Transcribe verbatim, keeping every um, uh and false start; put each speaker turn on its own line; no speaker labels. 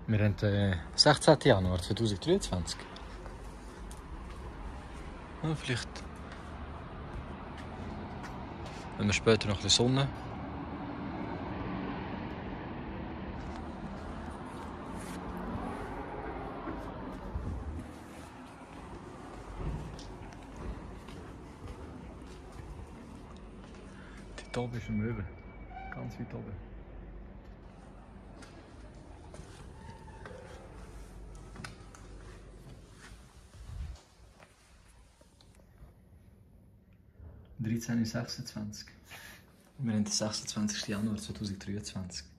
Wir haben den sechzehnten Januar zweitausenddreiundzwanzig. Ja, vielleicht haben wir später noch ein bisschen Sonne. Dort oben ist ein Möwe. Ganz weit oben. dreizehn Uhr sechsundzwanzig. Wir haben den sechsundzwanzigsten Januar zweitausenddreiundzwanzig.